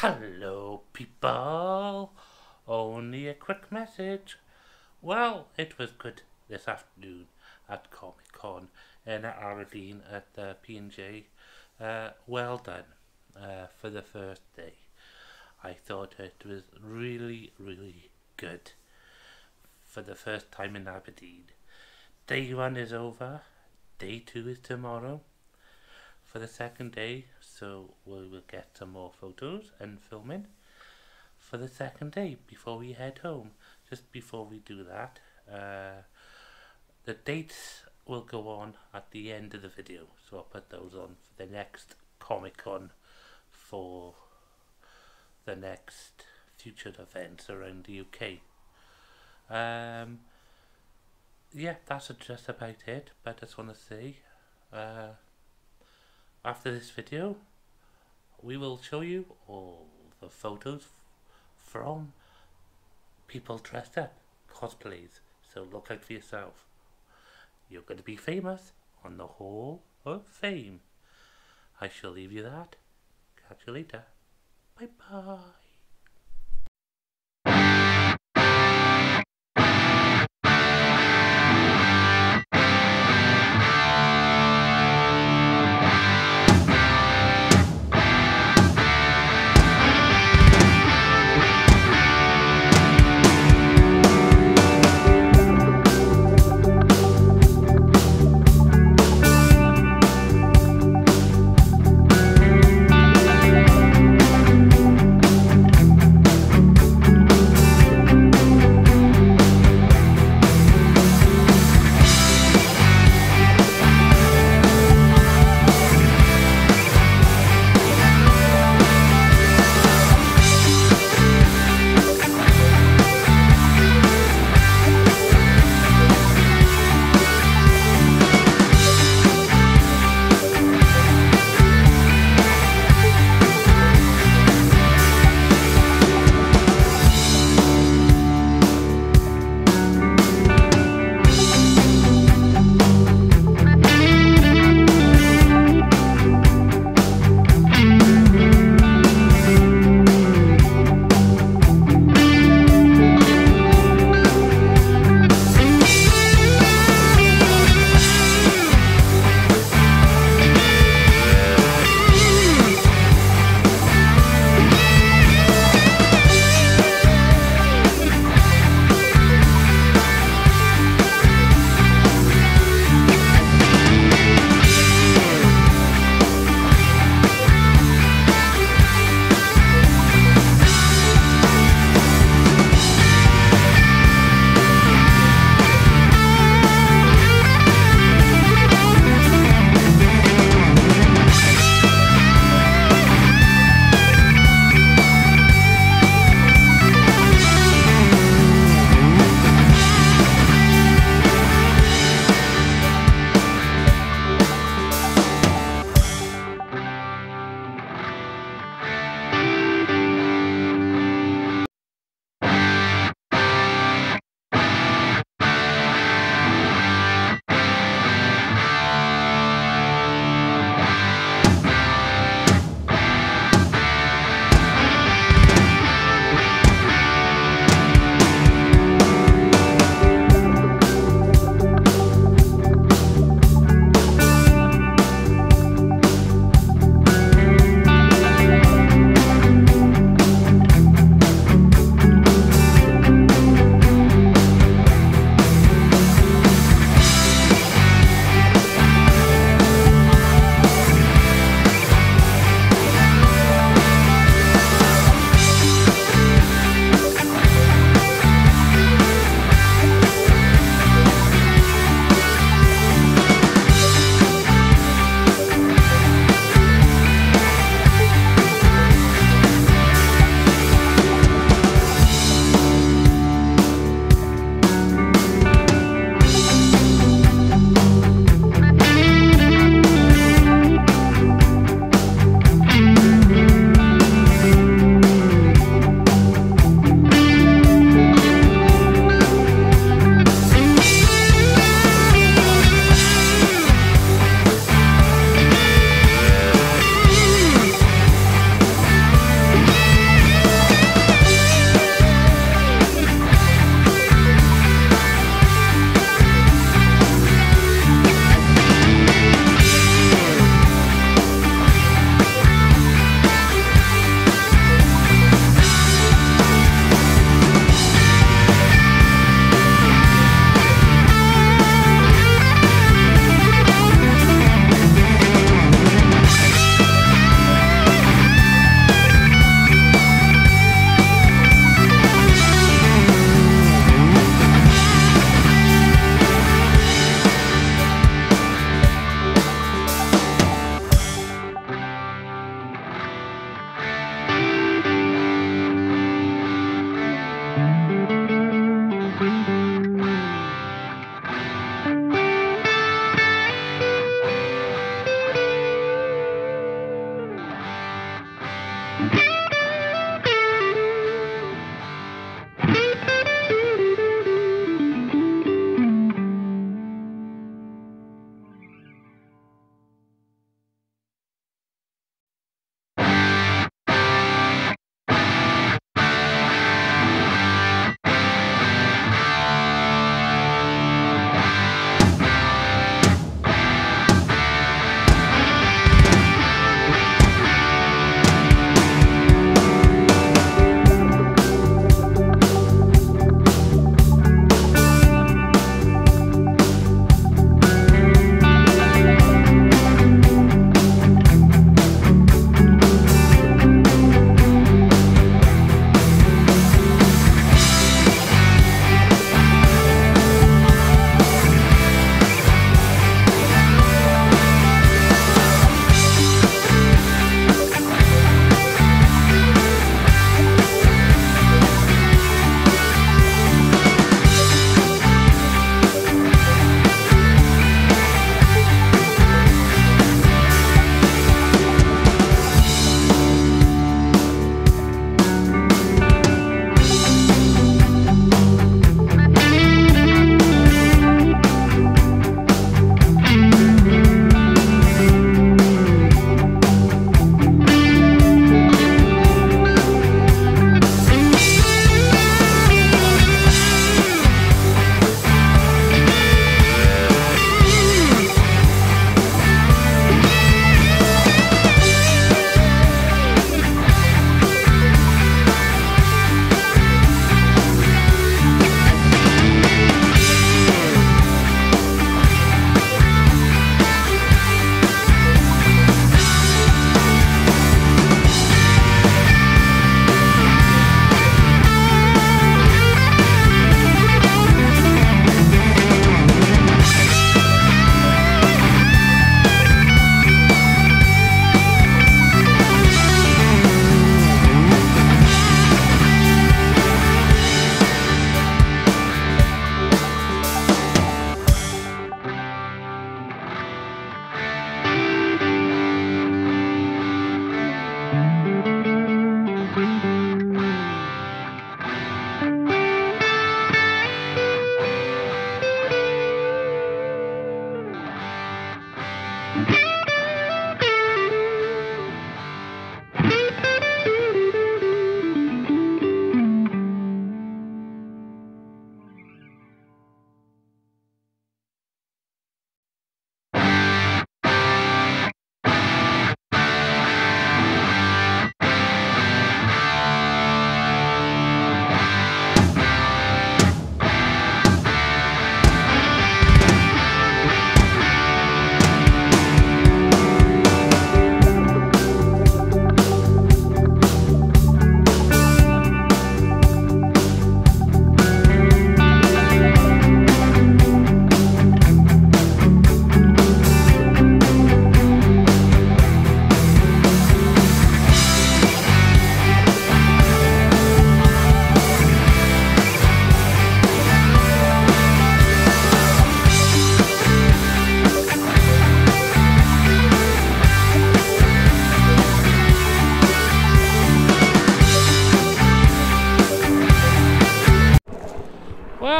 Hello, people. Only a quick message. Well, it was good this afternoon at Comic Con in Aberdeen at the P&J. Well done for the first day. I thought it was really good for the first time in Aberdeen. Day 1 is over. Day 2 is tomorrow for the second day, so we will get some more photos and filming for the second day before we head home. Just before we do that, the dates will go on at the end of the video, so I'll put those on for the next Comic Con for the next future events around the UK. Yeah, that's just about it, but I just want to say, after this video, we will show you all the photos from people dressed up, cosplays, so look out for yourself. You're going to be famous on the Hall of Fame. I shall leave you that. Catch you later. Bye bye.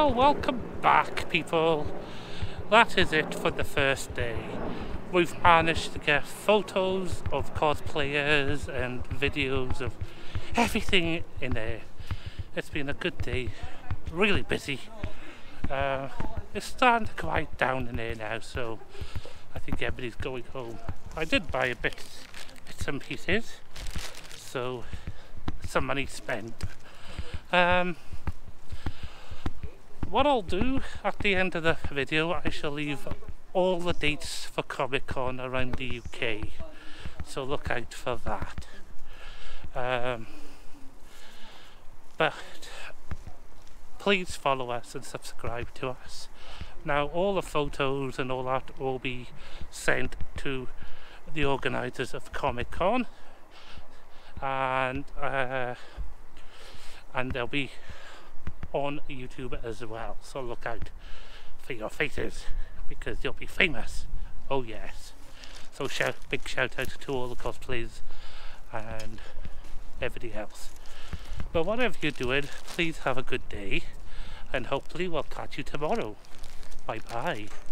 Well, welcome back, people. That is it for the first day. We've managed to get photos of cosplayers and videos of everything in there. It's been a good day, really busy. It's starting to quiet down in there now, so I think everybody's going home. I did buy a bits and pieces, so some money spent. What I'll do at the end of the video, I shall leave all the dates for Comic Con around the UK, so look out for that. But please follow us and subscribe to us. Now all the photos and all that will be sent to the organisers of Comic Con, and they'll be on YouTube as well, so look out for your faces because you'll be famous. Oh yes. So big shout out to all the cosplayers and everybody else. But whatever you're doing, please have a good day, and hopefully we'll catch you tomorrow. Bye bye.